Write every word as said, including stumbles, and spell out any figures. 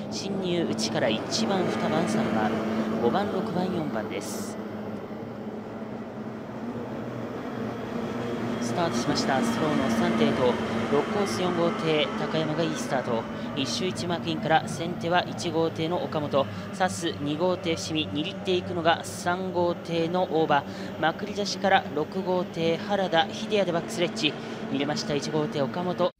進入内からいちばん、にばん、さんばん、ごばん、ろくばん、よんばんです。スタートしました。スローのさん艇とろくコースよん号艇高山がいいスタート。いっ周いちマークインから先手はいち号艇の岡本、サスに号艇伏見、握っていくのがさん号艇の大場、まくり出しからろく号艇原田秀也でバックスレッジ入れました。いち号艇岡本